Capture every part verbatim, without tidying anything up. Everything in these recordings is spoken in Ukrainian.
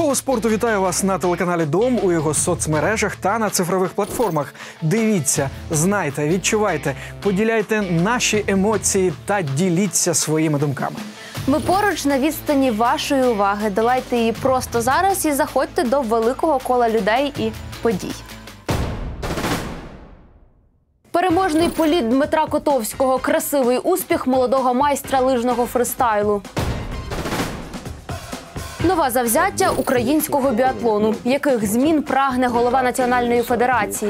Коло спорту вітає вас на телеканалі Дом, у його соцмережах та на цифрових платформах. Дивіться, знайте, відчувайте, поділяйте наші емоції та діліться своїми думками. Ми поруч на відстані вашої уваги. Долайте її просто зараз і заходьте до великого кола людей і подій. Переможний політ Дмитра Котовського. Красивий успіх молодого майстра лижного фристайлу. Нове завзяття українського біатлону. Яких змін прагне голова Національної федерації?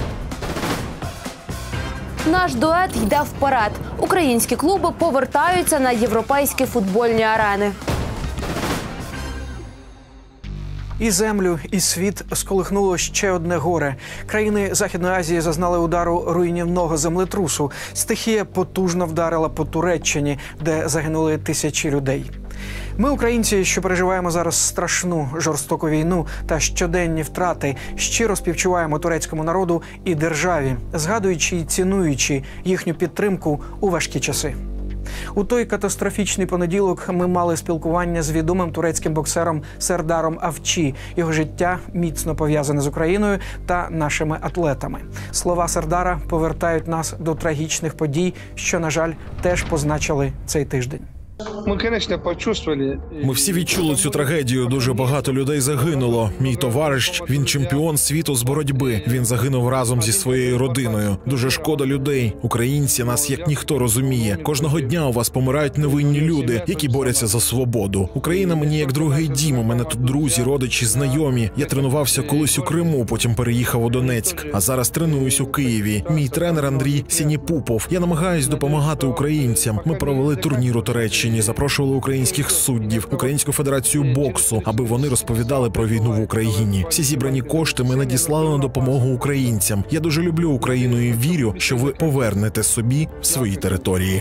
Наш дует йде вперед. Українські клуби повертаються на європейські футбольні арени. І землю, і світ сколихнуло ще одне горе. Країни Західної Азії зазнали удару руйнівного землетрусу. Стихія потужно вдарила по Туреччині, де загинули тисячі людей. Ми, українці, що переживаємо зараз страшну, жорстоку війну та щоденні втрати, щиро співчуваємо турецькому народу і державі, згадуючи і цінуючи їхню підтримку у важкі часи. У той катастрофічний понеділок ми мали спілкування з відомим турецьким боксером Сердаром Авчі. Його життя міцно пов'язане з Україною та нашими атлетами. Слова Сердара повертають нас до трагічних подій, що, на жаль, теж позначили цей тиждень. Ми всі відчули цю трагедію. Дуже багато людей загинуло. Мій товариш, він чемпіон світу з боротьби. Він загинув разом зі своєю родиною. Дуже шкода людей. Українці нас як ніхто розуміє. Кожного дня у вас помирають невинні люди, які борються за свободу. Україна мені як другий дім. У мене тут друзі, родичі, знайомі. Я тренувався колись у Криму, потім переїхав у Донецьк. А зараз тренуюсь у Києві. Мій тренер Андрій Сініпупов. Я намагаюсь допомагати українцям. Ми провели турнір у Туреччині. Запрошували українських суддів, Українську федерацію боксу, аби вони розповідали про війну в Україні. Всі зібрані кошти ми надіслали на допомогу українцям. Я дуже люблю Україну і вірю, що ви повернете собі свої території.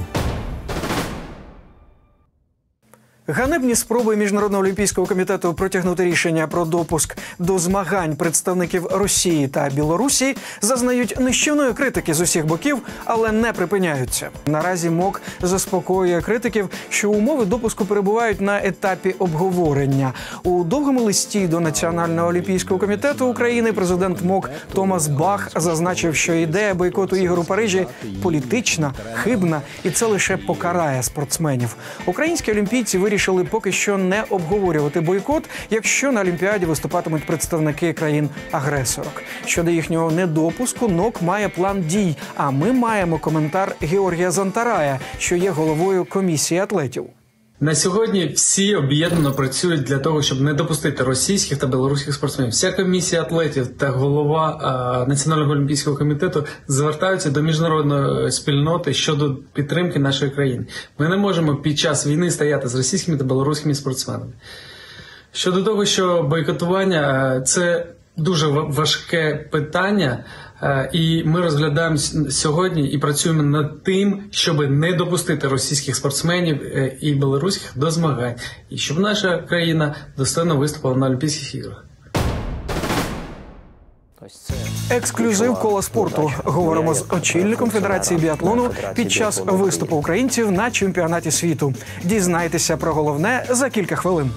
Ганебні спроби Міжнародного олімпійського комітету протягнути рішення про допуск до змагань представників Росії та Білорусі зазнають нищівної критики з усіх боків, але не припиняються. Наразі МОК заспокоює критиків, що умови допуску перебувають на етапі обговорення. У довгому листі до Національного олімпійського комітету України президент МОК Томас Бах зазначив, що ідея бойкоту ігор у Парижі політична, хибна, і це лише покарає спортсменів. Українські олімпійці вирішили Вирішили поки що не обговорювати бойкот, якщо на Олімпіаді виступатимуть представники країн-агресорок. Щодо їхнього недопуску, НОК має план дій, а ми маємо коментар Георгія Зантарая, що є головою комісії атлетів. На сьогодні всі об'єднано працюють для того, щоб не допустити російських та білоруських спортсменів. Вся комісія атлетів та голова а, Національного олімпійського комітету звертаються до міжнародної спільноти щодо підтримки нашої країни. Ми не можемо під час війни стояти з російськими та білоруськими спортсменами. Щодо того, що бойкотування – це дуже важке питання, і ми розглядаємо сьогодні і працюємо над тим, щоб не допустити російських спортсменів і білоруських до змагань, і щоб наша країна достойно виступила на Олімпійських іграх. Ексклюзив кола спорту. Говоримо з очільником Федерації біатлону під час виступу українців на чемпіонаті світу. Дізнайтеся про головне за кілька хвилин.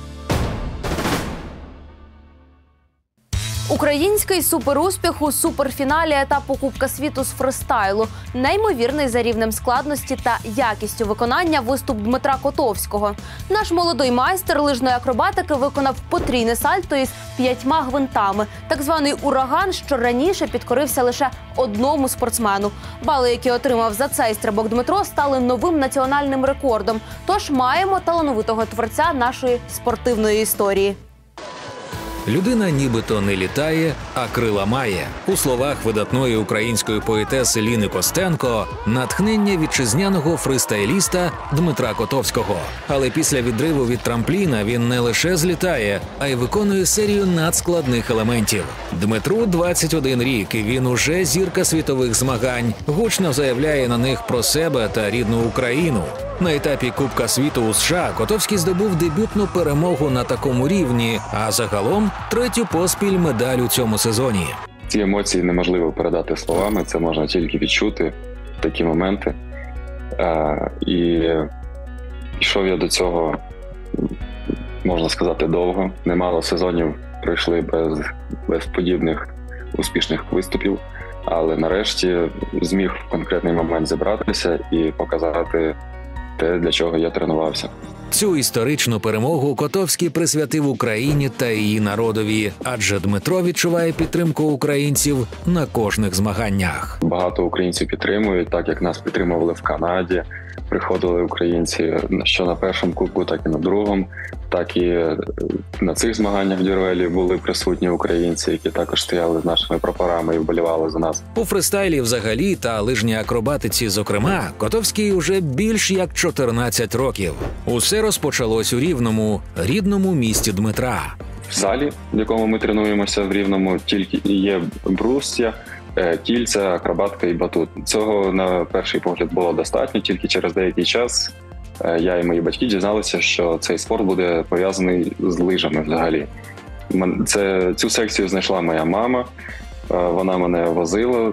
Український суперуспіх у суперфіналі етапу Кубка світу з фристайлу. Неймовірний за рівнем складності та якістю виконання виступ Дмитра Котовського. Наш молодий майстер лижної акробатики виконав потрійне сальто із п'ятьма гвинтами. Так званий ураган, що раніше підкорився лише одному спортсмену. Бали, які отримав за цей стрибок Дмитро, стали новим національним рекордом. Тож маємо талановитого творця нашої спортивної історії. Людина нібито не літає, а крила має. У словах видатної української поетеси Ліни Костенко натхнення вітчизняного фристайліста Дмитра Котовського. Але після відриву від трампліна він не лише злітає, а й виконує серію надскладних елементів. Дмитру двадцять один рік, і він уже зірка світових змагань. Гучно заявляє на них про себе та рідну Україну. На етапі Кубка світу у США Котовський здобув дебютну перемогу на такому рівні, а загалом третю поспіль медаль у цьому сезоні. Ці емоції неможливо передати словами, це можна тільки відчути в такі моменти. А, і йшов я до цього можна сказати, довго. Немало сезонів пройшли без, без подібних успішних виступів, але нарешті зміг в конкретний момент зібратися і показати те, для чого я тренувався. Цю історичну перемогу Котовський присвятив Україні та її народові, адже Дмитро відчуває підтримку українців на кожних змаганнях. Багато українців підтримують, так як нас підтримували в Канаді. Приходили українці що на першому кубку, так і на другому, так і на цих змаганнях в Дюрвелі були присутні українці, які також стояли з нашими прапорами і вболівали за нас. У фристайлі взагалі та лижній акробатиці зокрема, Котовський уже більш як чотирнадцять років. Усе розпочалось у Рівному, рідному місті Дмитра. В залі, в якому ми тренуємося в Рівному, тільки є брусья, кільця, акробатика і батут. Цього на перший погляд було достатньо, тільки через деякий час я і мої батьки дізналися, що цей спорт буде пов'язаний з лижами взагалі. Це, цю секцію знайшла моя мама, вона мене возила,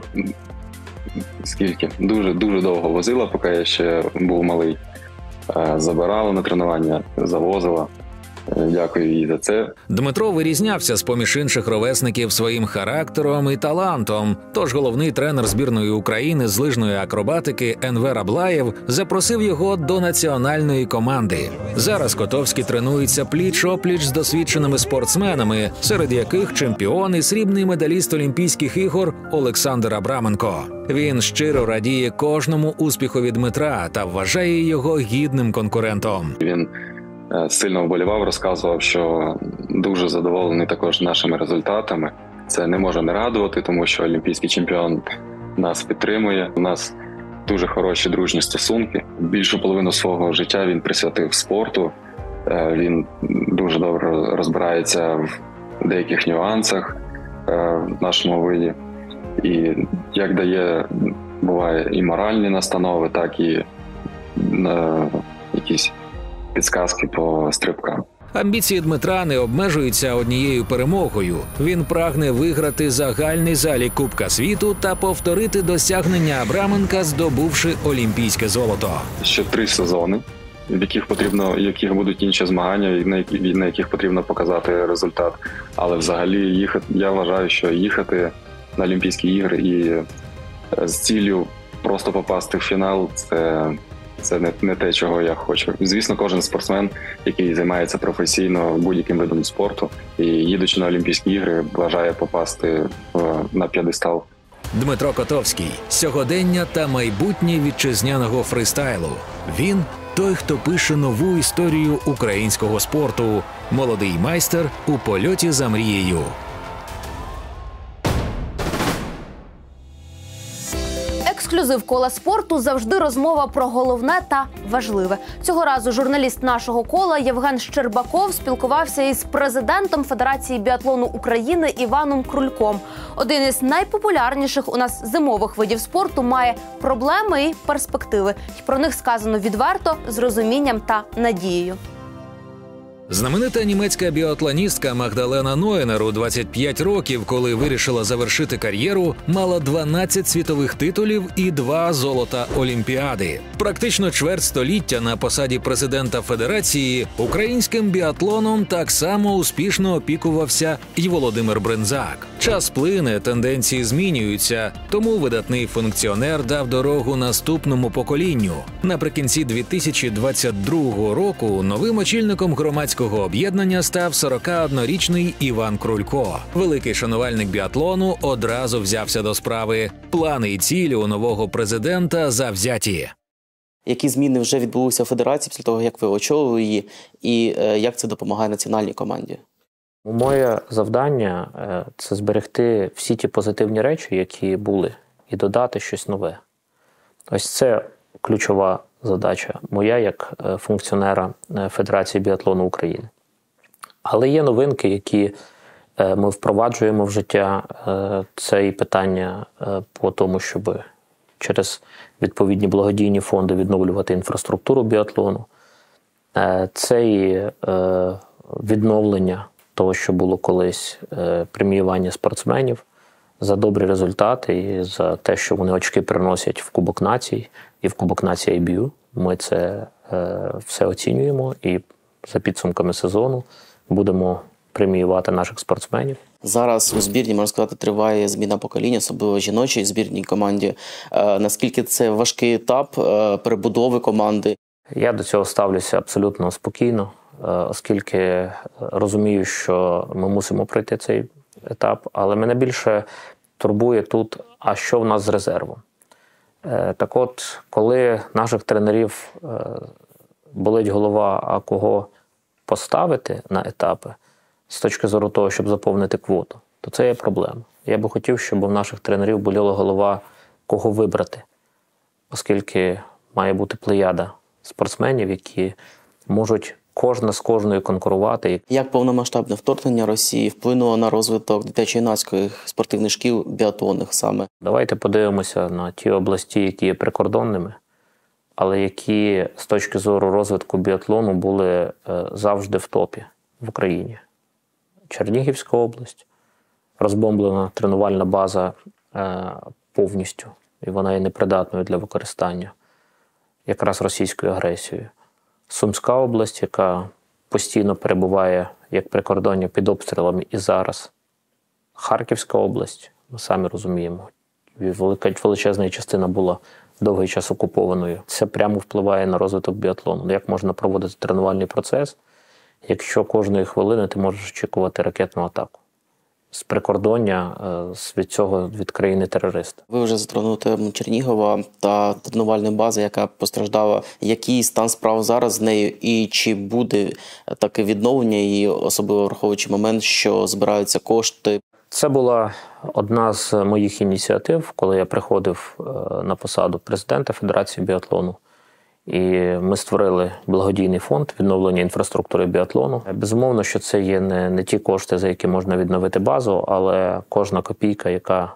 скільки? Дуже-дуже довго возила, поки я ще був малий. Забирала на тренування, завозила. Дякую їй за це. Дмитро вирізнявся з-поміж інших ровесників своїм характером і талантом. Тож головний тренер збірної України з лижної акробатики Енвер Аблаєв запросив його до національної команди. Зараз Котовський тренується пліч-опліч з досвідченими спортсменами, серед яких чемпіон і срібний медаліст Олімпійських ігор Олександр Абраменко. Він щиро радіє кожному успіхові Дмитра та вважає його гідним конкурентом. Він сильно вболівав, розказував, що дуже задоволений також нашими результатами. Це не може не радувати, тому що олімпійський чемпіон нас підтримує. У нас дуже хороші дружні стосунки. Більшу половину свого життя він присвятив спорту. Він дуже добре розбирається в деяких нюансах в нашому виді. І як дає, буває, і моральні настанови, так і якісь підсказки по стрибкам. Амбіції Дмитра не обмежуються однією перемогою. Він прагне виграти загальний залік Кубка світу та повторити досягнення Абраменка, здобувши олімпійське золото. Ще три сезони, в яких потрібно, в яких будуть інші змагання, на яких, на яких потрібно показати результат. Але взагалі їхати, я вважаю, що їхати на Олімпійські ігри і з ціллю просто попасти в фінал – це Це не, не те, чого я хочу. Звісно, кожен спортсмен, який займається професійно будь-яким видом спорту і їдучи на Олімпійські ігри, бажає попасти в, на п'єдестал. Дмитро Котовський – сьогодення та майбутнє вітчизняного фристайлу. Він – той, хто пише нову історію українського спорту. Молодий майстер у польоті за мрією. Ексклюзив кола спорту – завжди розмова про головне та важливе. Цього разу журналіст нашого кола Євген Щербаков спілкувався із президентом Федерації біатлону України Іваном Крульком. Один із найпопулярніших у нас зимових видів спорту має проблеми і перспективи. І про них сказано відверто, з розумінням та надією. Знаменита німецька біатлоністка Магдалена Нойнер у двадцять п'ять років, коли вирішила завершити кар'єру, мала дванадцять світових титулів і два золота Олімпіади. Практично чверть століття на посаді президента Федерації українським біатлоном так само успішно опікувався і Володимир Бринзак. Час плине, тенденції змінюються, тому видатний функціонер дав дорогу наступному поколінню. Наприкінці дві тисячі двадцять другого року новим очільником громадського об'єднання став сорокаоднорічний Іван Крулько. Великий шанувальник біатлону одразу взявся до справи. Плани і цілі у нового президента завзяті. Які зміни вже відбулися в Федерації після того, як ви очолили її, і як це допомагає національній команді? Моє завдання – це зберегти всі ті позитивні речі, які були, і додати щось нове. Ось це ключова задача моя як функціонера Федерації біатлону України. Але є новинки, які ми впроваджуємо в життя. Це і питання по тому, щоб через відповідні благодійні фонди відновлювати інфраструктуру біатлону. Це і відновлення того, що було колись, преміювання спортсменів за добрі результати і за те, що вони очки приносять в Кубок націй і в Кубок націй ай бі ю. Ми це все оцінюємо і за підсумками сезону будемо преміювати наших спортсменів. Зараз у збірні, можна сказати, триває зміна покоління, особливо в жіночій збірній команді. Е, наскільки це важкий етап е, перебудови команди? Я до цього ставлюся абсолютно спокійно, е, оскільки розумію, що ми мусимо пройти цей етап. Але мене більше турбує тут, а що в нас з резервом. Е, так от, коли наших тренерів е, болить голова, а кого поставити на етапи, з точки зору того, щоб заповнити квоту, то це є проблема. Я би хотів, щоб у наших тренерів боліла голова, кого вибрати, оскільки має бути плеяда спортсменів, які можуть кожна з кожною конкурувати. Як повномасштабне вторгнення Росії вплинуло на розвиток дитячо-юнацьких спортивних шкіл біатлонних саме? Давайте подивимося на ті області, які є прикордонними, але які з точки зору розвитку біатлону були завжди в топі в Україні. Чернігівська область, розбомблена тренувальна база е, повністю, і вона є непридатною для використання, якраз російською агресією. Сумська область, яка постійно перебуває як прикордоння під обстрілами і зараз. Харківська область, ми самі розуміємо, велика, величезна частина була довгий час окупованою. Це прямо впливає на розвиток біатлону. Як можна проводити тренувальний процес, якщо кожної хвилини ти можеш очікувати ракетну атаку з прикордоння, від цього, від країни-терориста. Ви вже затронули тему Чернігова та тренувальної бази, яка постраждала. Який стан справ зараз з нею і чи буде таке відновлення її, особливо враховуючи момент, що збираються кошти? Це була одна з моїх ініціатив, коли я приходив на посаду президента Федерації біатлону. І ми створили благодійний фонд відновлення інфраструктури біатлону. Безумовно, що це є не, не ті кошти, за які можна відновити базу, але кожна копійка, яка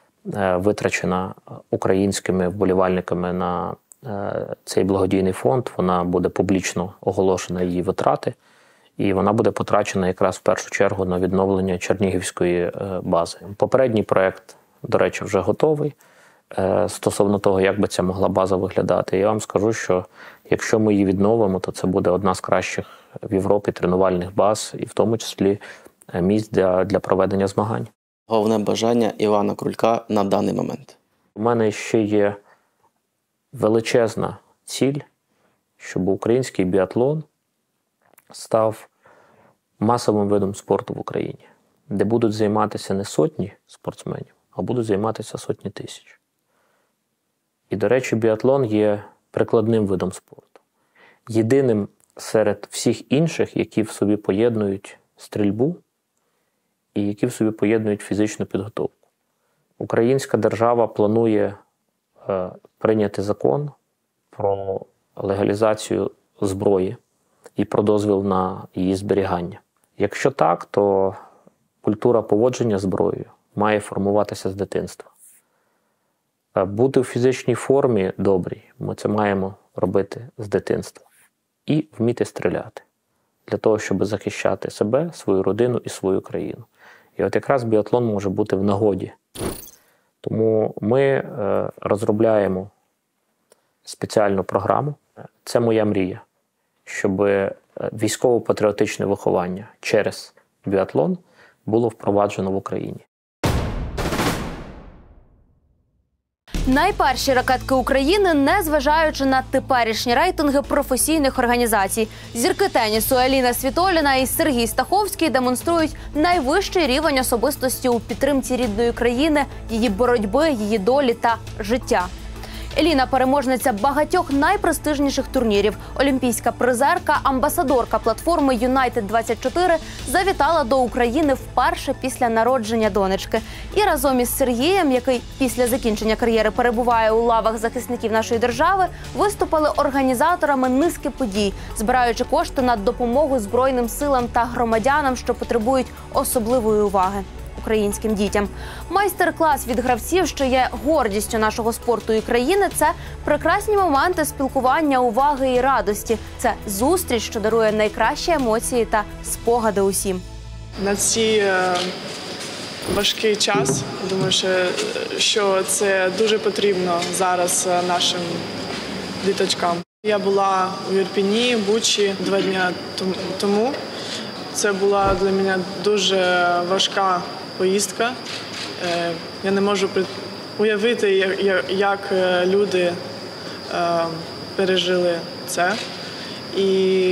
витрачена українськими вболівальниками на цей благодійний фонд, вона буде публічно оголошена, її витрати, і вона буде потрачена якраз в першу чергу на відновлення Чернігівської бази. Попередній проєкт, до речі, вже готовий. Стосовно того, як би ця могла база виглядати, я вам скажу, що якщо ми її відновимо, то це буде одна з кращих в Європі тренувальних баз, і в тому числі місць для, для проведення змагань. Головне бажання Івана Крулька на даний момент? У мене ще є величезна ціль, щоб український біатлон став масовим видом спорту в Україні, де будуть займатися не сотні спортсменів, а будуть займатися сотні тисяч. І, до речі, біатлон є прикладним видом спорту. Єдиним серед всіх інших, які в собі поєднують стрільбу і які в собі поєднують фізичну підготовку. Українська держава планує е, прийняти закон про легалізацію зброї і про дозвіл на її зберігання. Якщо так, то культура поводження зброєю має формуватися з дитинства. Бути в фізичній формі добрій, ми це маємо робити з дитинства. І вміти стріляти, для того, щоб захищати себе, свою родину і свою країну. І от якраз біатлон може бути в нагоді. Тому ми е, розробляємо спеціальну програму. Це моя мрія, щоб військово-патріотичне виховання через біатлон було впроваджено в Україні. Найперші ракетки України, незважаючи на теперішні рейтинги професійних організацій. Зірки тенісу Еліна Світоліна і Сергій Стаховський демонструють найвищий рівень особистості у підтримці рідної країни, її боротьби, її долі та життя. Еліна – переможниця багатьох найпрестижніших турнірів. Олімпійська призерка, амбасадорка платформи Юнайтед двадцять чотири завітала до України вперше після народження донечки. І разом із Сергієм, який після закінчення кар'єри перебуває у лавах захисників нашої держави, виступили організаторами низки подій, збираючи кошти на допомогу Збройним силам та громадянам, що потребують особливої уваги – українським дітям. Майстер-клас від гравців, що є гордістю нашого спорту і країни, це прекрасні моменти спілкування, уваги і радості. Це зустріч, що дарує найкращі емоції та спогади усім. На цей е, важкий час, думаю, що, що це дуже потрібно зараз нашим діточкам. Я була у Ірпені, Бучі два дні тому. Це була для мене дуже важка поїздка. Я не можу уявити, як люди пережили це. І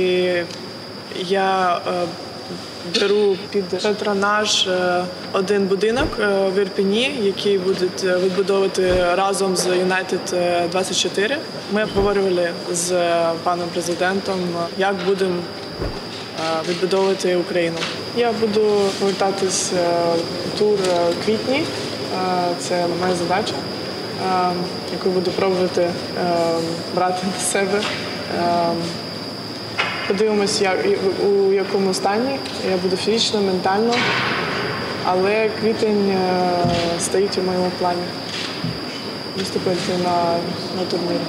я беру під патронаж один будинок в Ірпені, який будуть відбудовувати разом з Юнайтед двадцять чотири. Ми обговорювали з паном президентом, як будемо відбудовувати Україну. Я буду повертатись в тур у квітні. Це моя задача, яку буду пробувати брати на себе. Подивимось, як, у якому стані я буду фізично, ментально, але квітень стоїть у моєму плані виступити на, на турнірі.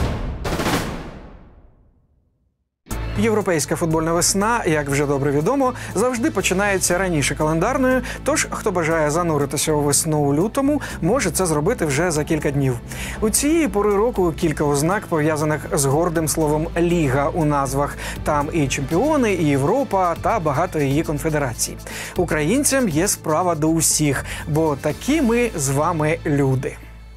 Європейська футбольна весна, як вже добре відомо, завжди починається раніше календарної, тож хто бажає зануритися у весну у лютому, може це зробити вже за кілька днів. У цієї пори року кілька ознак, пов'язаних з гордим словом «Ліга» у назвах. Там і чемпіони, і Європа, та багато її конфедерацій. Українцям є справа до усіх, бо такі ми з вами люди.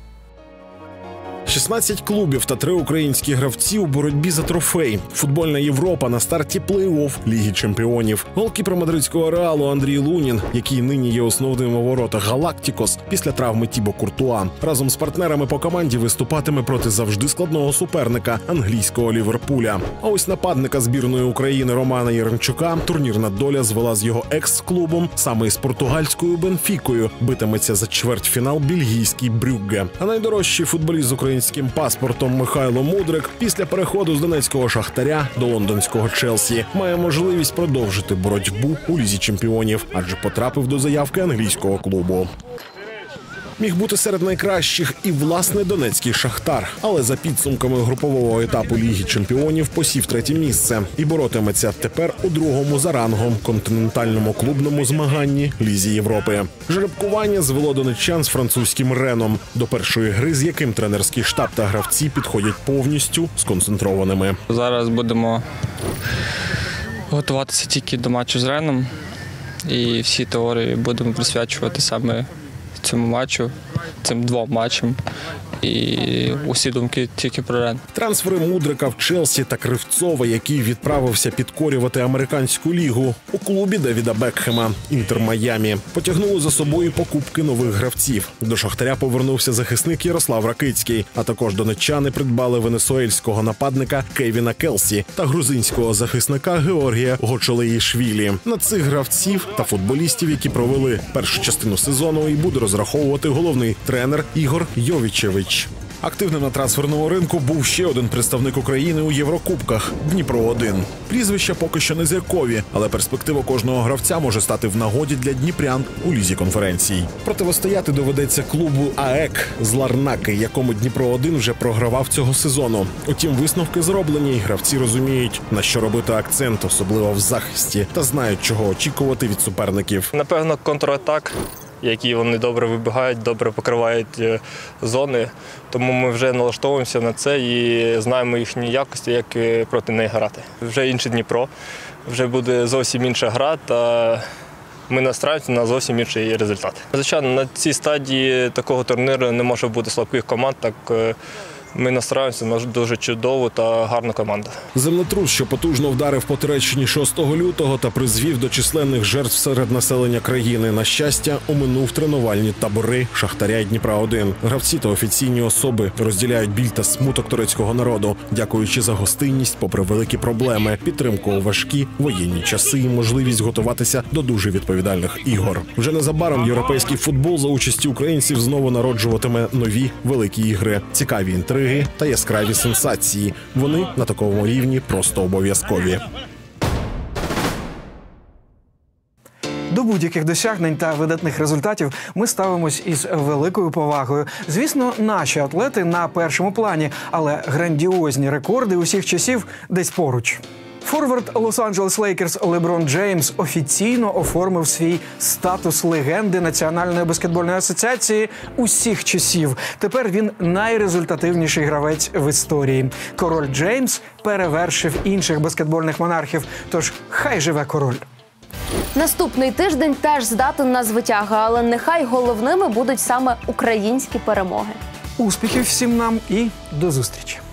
шістнадцять клубів та три українські гравці у боротьбі за трофей. Футбольна Європа на старті плей-офф Ліги чемпіонів. Голкіпер мадридського Реалу Андрій Лунін, який нині є основним у воротах Галактикос після травми Тібо Куртуа, разом з партнерами по команді виступатиме проти завжди складного суперника англійського Ліверпуля. А ось нападника збірної України Романа Яремчука турнірна доля звела з його екс-клубом, саме із португальською Бенфікою. Битиметься за чвертьфінал бельгійський Брюгге. А найдорожчий футболіст з українським паспортом Михайло Мудрик після переходу з донецького Шахтаря до лондонського Челсі має можливість продовжити боротьбу у Лізі чемпіонів, адже потрапив до заявки англійського клубу. Міг бути серед найкращих і, власне, донецький Шахтар. Але за підсумками групового етапу Ліги чемпіонів посів третє місце і боротиметься тепер у другому за рангом континентальному клубному змаганні Лізі Європи. Жеребкування звело донеччан з французьким Реном, до першої гри з яким тренерський штаб та гравці підходять повністю сконцентрованими. Зараз будемо готуватися тільки до матчу з Реном і всі теорії будемо присвячувати саме цьому матчу, цим двом матчам. І усі думки тільки про Рен. Трансфери Мудрика в Челсі та Кривцова, який відправився підкорювати американську лігу, у клубі Девіда Бекхема Інтер Майамі, потягнули за собою покупки нових гравців. До Шахтаря повернувся захисник Ярослав Ракицький, а також донеччани придбали венесуельського нападника Кевіна Келсі та грузинського захисника Георгія Гочолеїшвілі. На цих гравців та футболістів, які провели першу частину сезону, і буде розраховувати головний тренер Ігор Йовічевич. Активним на трансферному ринку був ще один представник України у Єврокубках – Дніпро один. Прізвища поки що не зіркові, але перспектива кожного гравця може стати в нагоді для дніпрян у Лізі конференцій. Противостояти доведеться клубу АЕК з Ларнаки, якому Дніпро один вже програвав цього сезону. Утім, висновки зроблені, і гравці розуміють, на що робити акцент, особливо в захисті, та знають, чого очікувати від суперників. Напевно, контратак, які вони добре вибігають, добре покривають зони. Тому ми вже налаштовуємося на це і знаємо їхні якості, як проти неї грати. Вже інше Дніпро, вже буде зовсім інша гра, та ми настраюємося на зовсім інший результат. Звичайно, на цій стадії такого турніру не може бути слабких команд, так ми настраємося на дуже чудову та гарну команду. Землетрус, що потужно вдарив по Туреччині шостого лютого та призвів до численних жертв серед населення країни, на щастя, оминув тренувальні табори Шахтаря і Дніпра один. Гравці та офіційні особи розділяють біль та смуток турецького народу, дякуючи за гостинність попри великі проблеми, підтримку у важкі воєнні часи і можливість готуватися до дуже відповідальних ігор. Вже незабаром європейський футбол за участі українців знову народжуватиме нові великі ігри, цікаві інтриги та яскраві сенсації. Вони на такому рівні просто обов'язкові. До будь-яких досягнень та видатних результатів ми ставимось із великою повагою. Звісно, наші атлети на першому плані, але грандіозні рекорди усіх часів десь поруч. Форвард Лос-Анджелес Лейкерс Леброн Джеймс офіційно оформив свій статус легенди Національної баскетбольної асоціації усіх часів. Тепер він найрезультативніший гравець в історії. Король Джеймс перевершив інших баскетбольних монархів, тож хай живе король. Наступний тиждень теж здатен на звитяги, але нехай головними будуть саме українські перемоги. Успіхів всім нам і до зустрічі!